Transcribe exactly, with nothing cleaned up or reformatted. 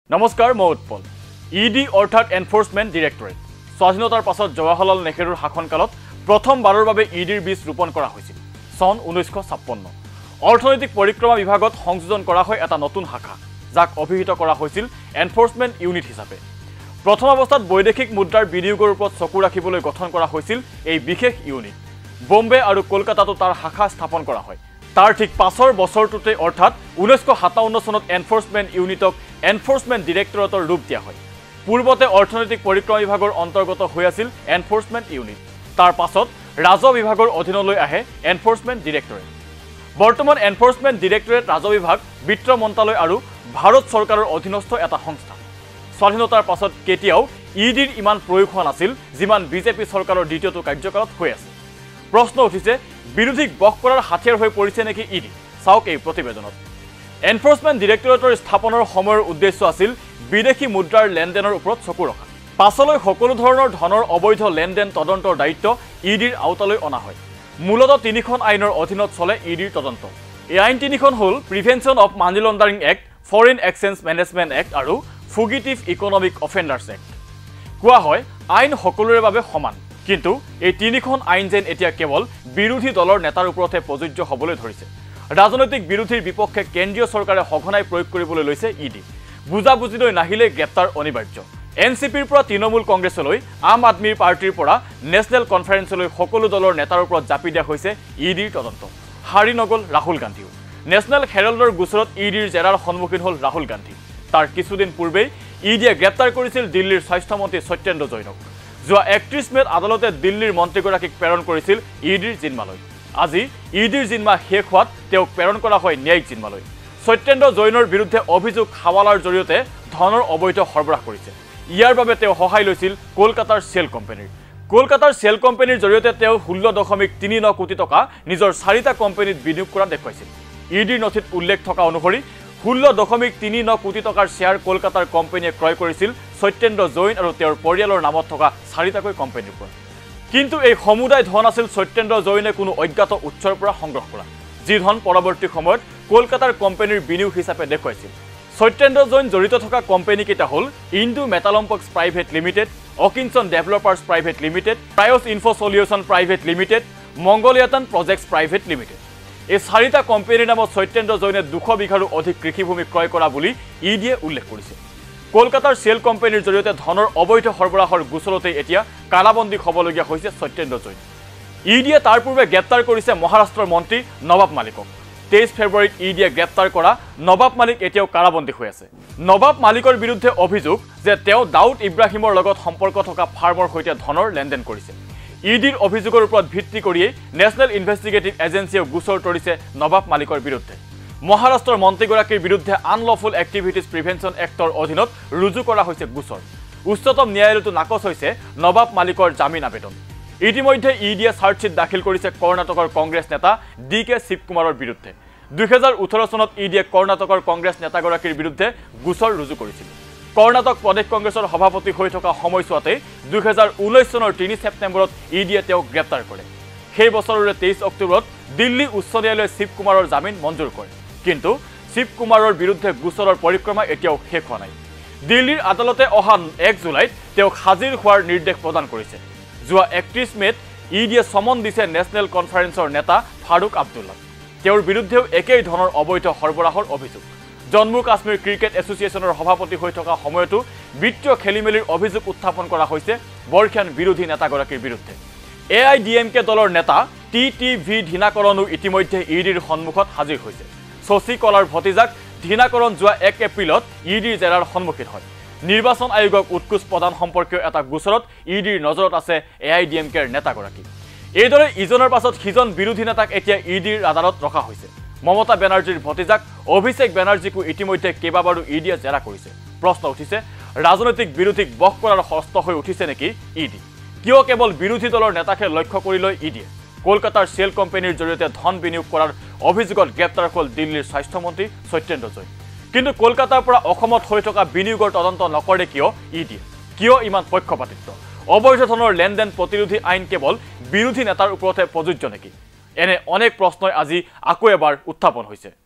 নমস্কাৰ মই উৎপল ইডি অৰ্থাৎ এনফোৰ্সমেন্ট ডিৰেক্টৰেট স্বাধীনতাৰ পাছত জৱাহৰলাল নেহৰুৰ শাসনকালত প্ৰথমবাৰৰ বাবে ইডিৰ বীজ ৰোপণ কৰা হৈছিল সন ঊনৈশ ছাপ্পন্ন অৰ্থনৈতিক পৰিক্ৰমা বিভাগত সংযোজন কৰা হয় এটা নতুন শাখা যাক অভিহিত কৰা হৈছিল এনফোৰ্সমেন্ট ইউনিট হিচাপে প্ৰথম অৱস্থাত বৈদেশিক মুদ্ৰাৰ বিনিয়োগৰ ওপৰত চকু ৰাখিবলৈ গঠন কৰা হৈছিল এই বিশেষ ইউনিট বম্বে আৰু কলকাতাতো তাৰ শাখা স্থাপন কৰা হয় তাৰ ঠিক পাছৰ বছৰটোতে অৰ্থাৎ ঊনৈশ সাতাৱন্ন চনত এনফোৰ্সমেন্ট ইউনিটক এনফোৰ্সমেন্ট ডিৰেক্টৰেটৰ ৰূপ দিয়া হয় পূৰ্বতে অৰ্থনৈতিক পৰিক্ৰমা বিভাগৰ অন্তৰ্গত হৈ আছিল এনফোৰ্সমেন্ট ইউনিট তাৰ পাছত ৰাজহ বিভাগৰ অধীনলৈ আহে এনফোৰ্সমেন্ট ডিৰেক্টৰেট বৰ্তমান এনফোৰ্সমেন্ট ডিৰেক্টৰেট ৰাজহ বিভাগ বিত্ত মন্ত্ৰালয় আৰু ভাৰত চৰকাৰৰ অধীনস্থ এটা সংস্থা স্বাধীনতাৰ পাছত কেতিয়াও ইডিৰ ইমান প্ৰয়োগ হোৱা নাছিল যিমান বিজেপি চৰকাৰৰ দ্বিতীয়টো কাৰ্যকালত হৈ আছে প্ৰশ্ন উঠিছে বিৰোধীক বশ কৰাৰ হাতিয়াৰ হৈ পৰিছে নেকি ইডি চাওক এই প্ৰতিবেদনত এনফোৰ্সমেন্ট ডিৰেক্টৰেটৰ স্থাপনৰ সময়ৰ উদ্দেশ্য আছিল বিদেশী মুদ্ৰাৰ লেনদেনৰ ওপৰত চকু ৰখা পাছলৈ সকলো ধৰণৰ ধনৰ অবৈধ লেনদেন তদন্তৰ দায়িত্ব ইডিৰ আওতালৈ অনা হয় মূলত তিনিখন আইনৰ অধীনত চলে ইডিৰ তদন্ত এই আইন তিনিখন হ'ল prevention of money laundering act foreign exchange management act আৰু ফুগিটিভ ইকনমিক অফেণ্ডাৰ্ছ এক্ট কোৱা হয় আইন সকলোৰে বাবে সমান কিন্তু এই তিনিখন আইন যেন এতিয়া কেৱল বিৰোধী দলৰ নেতাৰ ওপৰতহে প্ৰযোজ্য হ'বলৈ ধৰিছে ৰাজনৈতিক বিৰোধীৰ বিপক্ষে কেন্দ্ৰীয় চৰকাৰে সঘনাই প্ৰয়োগ কৰিবলৈ লৈছে ইডি বুজাবুজিলৈ নাহিলে গ্ৰেপ্তাৰ অনিবাৰ্য এনচিপিৰ পৰা তৃণমূল কংগ্ৰেছলৈ আম আদমী পাৰ্টিৰ পৰা নেশ্যনেল কনফাৰেন্সলৈ সকলো দলৰ নেতাৰ ওপৰত জাপি দিয়া হৈছে ইডিৰ তদন্ত হাৰি নগল ৰাহুল গান্ধীও নেশ্যনেল হেৰাল্ডৰ গোচৰত ইডিৰ জেৰাৰ সন্মুখীন হ'ল ৰাহুল গান্ধী তাৰ কিছুদিন পূৰ্বেই ইডিয়ে গ্ৰেপ্তাৰ কৰিছিল দিল্লীৰ স্বাস্থ্যমন্ত্ৰী সত্যেন্দ্ৰ জৈনক যোৱা একত্ৰিশ মেত আদালতে দিল্লীৰ মন্ত্ৰীগৰাকীক প্ৰেৰণ কৰিছিল ইডিৰ জিম্মালৈ আজি ইডিৰ জিম্মা শেষ হোৱাত তেওঁক প্ৰেৰণ কৰা হয় ন্যায়িক জিম্মালৈ সত্যেন্দ্ৰ জৈনৰ বিৰুদ্ধে অভিযোগ হাৱালাৰ জৰিয়তে ধনৰ অবৈধ সৰবৰাহ কৰিছে ইয়াৰ বাবে তেওঁ সহায় লৈছিল কলকাতাৰ সেল কোম্পানীৰ কলকাতাৰ সেল কোম্পানীৰ জৰিয়তে তেওঁ ষোল্ল দশমিক তিনি ন কোটি টকা নিজৰ চাৰিটা কোম্পানীত বিনিয়োগ কৰা দেখুৱাইছিল ইডিৰ নথিত উল্লেখ থকা অনুসৰি ষোল্ল দশমিক তিনি ন কোটি টকাৰ শ্বেয়াৰ কলকাতাৰ কোম্পানীয়ে ক্ৰয় কৰিছিল সত্যেন্দ্ৰ জৈন আৰু তেওঁৰ পৰিয়ালৰ নামত থকা চাৰিটাকৈ কোম্পানীৰ পৰা কিন্তু এই সমুদায় ধন আছিল সত্যেন্দ্ৰ জৈনে কোনো অজ্ঞাত উৎসৰ পৰা সংগ্ৰহ কৰা যি ধন পৰৱৰ্তী সময়ত কলকাতাৰ কোম্পানীৰ বিনিয়োগ হিচাপে দেখুৱাইছিল সত্যেন্দ্ৰ জৈন জড়িত থকা কোম্পানীকেইটা হ'ল Indo Metalimpex private limited Akinchan developers private limited Prayas info solution private limited মংগলিয়াটান প্ৰজেক্টছ প্ৰাইভেট লিমিটেড এই চাৰিটা কোম্পানীৰ নামত সত্যেন্দ্ৰ জৈনে দুশ বিঘাৰো অধিক কৃষিভূমি ক্ৰয় কৰা বুলি ইডিয়ে উল্লেখ কৰিছে কলকাতাৰ সেল কোম্পানীৰ জৰিয়তে ধনৰ অবৈধ সৰবৰাহৰ গোচৰতে এতিয়া কালাবন্দী হ'বলগীয়া হৈছে সত্যেন্দ্ৰ জৈন ইডিয়ে তাৰ পূৰ্বে গ্ৰেপ্তাৰ কৰিছে মহাৰাষ্ট্ৰৰ মন্ত্ৰী নবাব মালিকক তেইছ ফেব্ৰুৱাৰীত ইডিয়ে গ্ৰেপ্তাৰ কৰা নবাব মালিক এতিয়াও কাৰাবন্দী হৈ আছে নবাব মালিকৰ বিৰুদ্ধে অভিযোগ যে তেওঁ দাউদ ইব্ৰাহিমৰ লগত সম্পৰ্ক থকা ফাৰ্মৰ সৈতে ধনৰ লেনদেন কৰিছে ইডিৰ অভিযোগৰ ওপৰত ভিত্তি কৰিয়েই নেশ্যনেল ইনভেষ্টিগেটিভ এজেন্সিয়ে গোচৰ তৰিছে নবাব মালিকৰ বিৰুদ্ধে মহাৰাষ্ট্ৰৰ মন্ত্ৰীগৰাকীৰ বিৰুদ্ধে আনলফুল এক্টিভিটিজ প্ৰিভেনশ্যন এক্টৰ অধীনত ৰুজু কৰা হৈছে গোচৰ উচ্চতম ন্যায়ালয়তো নাকচ হৈছে নবাব মালিকৰ জামিন আবেদন ইতিমধ্যে ইডিয়ে চাৰ্জশ্বীট দাখিল কৰিছে কৰ্ণাটকৰ কংগ্ৰেছ নেতা ডি কে শিৱকুমাৰৰ বিৰুদ্ধে দুহেজাৰ ওঠৰ চনত ইডিয়ে কৰ্ণাটকৰ কংগ্ৰেছ নেতাগৰাকীৰ বিৰুদ্ধে গোচৰ ৰুজু কৰিছিল কৰ্ণাটক প্ৰদেশ কংগ্ৰেছৰ সভাপতি হৈ থকা সময়ছোৱাতে দুহেজাৰ ঊনৈছ চনৰ তিনি ছেপ্টেম্বৰত ইডিয়ে তেওঁক গ্ৰেপ্তাৰ কৰে সেই বছৰৰে তেইছ অক্টোবৰত দিল্লী উচ্চ ন্যায়ালয়ে শিৱকুমাৰৰ জামিন মঞ্জুৰ কৰে কিন্তু শিৱকুমাৰৰ বিৰুদ্ধে গোচৰৰ পৰিক্ৰমা এতিয়াও শেষ হোৱা নাই দিল্লীৰ আদালতে অহা এক জুলাইত তেওঁক হাজিৰ হোৱাৰ নিৰ্দেশ প্ৰদান কৰিছে যোৱা একত্ৰিশ মেত ইডিয়ে সমন দিছে নেশ্যনেল কনফাৰেন্সৰ নেতা ফাৰুক আব্দুল্লাক তেওঁৰ বিৰুদ্ধেও একেই ধৰণৰ অবৈধ সৰবৰাহৰ অভিযোগ জম্মু কাশ্মীৰ ক্ৰিকেট এছ'চিয়েশ্যনৰ সভাপতি হৈ থকা সময়তো বিত্তীয় খেলিমেলিৰ অভিযোগ উত্থাপন কৰা হৈছে বৰ্ষীয়ান বিৰোধী নেতাগৰাকীৰ বিৰুদ্ধে A I D M K দলৰ নেতা টি টি ভি ধীনাকৰণো ইতিমধ্যে ইডিৰ সন্মুখত হাজিৰ হৈছে শশী কলাৰ ভতিজাক ধীনাকৰণ যোৱা এক এপ্ৰিলত ইডিৰ জেৰাৰ সন্মুখীন হয় নিৰ্বাচন আয়োগক উৎকোচ প্ৰদান সম্পৰ্কীয় এটা গোচৰত ইডিৰ নজৰত আছে এ আই ডি এম কেৰ নেতাগৰাকী এইদৰে ইজনৰ পাছত সিজন বিৰোধী নেতাক এতিয়া ইডিৰ আদালত ৰখা হৈছে মমতা বেনাৰ্জীৰ ভতিজাক অভিষেক বেনাৰ্জীকো ইতিমধ্যে কেইবাবাৰো ইডিয়ে জেৰা কৰিছে প্ৰশ্ন উঠিছে ৰাজনৈতিক বিৰোধীক বশ কৰাৰ হস্ত হৈ উঠিছে নেকি ইডি কিয় কেৱল বিৰোধী দলৰ নেতাকে লক্ষ্য কৰি লৈ ইডিয়ে কলকাতাৰ সেল কোম্পানীৰ জৰিয়তে ধন বিনিয়োগ কৰাৰ অভিযোগত গ্ৰেপ্তাৰ হ'ল দিল্লীৰ স্বাস্থ্যমন্ত্ৰী সত্যেন্দ্ৰ জৈন কিন্তু কলকাতাৰ পৰা অসমত হৈ থকা বিনিয়োগৰ তদন্ত নকৰে কিয় ইডিয়ে কিয় ইমান পক্ষপাতিত্ব অবৈধ ধনৰ লেনদেন প্ৰতিৰোধী আইন কেৱল বিৰোধী নেতাৰ ওপৰতহে প্ৰযোজ্য নেকি এনে অনেক প্ৰশ্নই আজি আকৌ এবাৰ উত্থাপন হৈছে।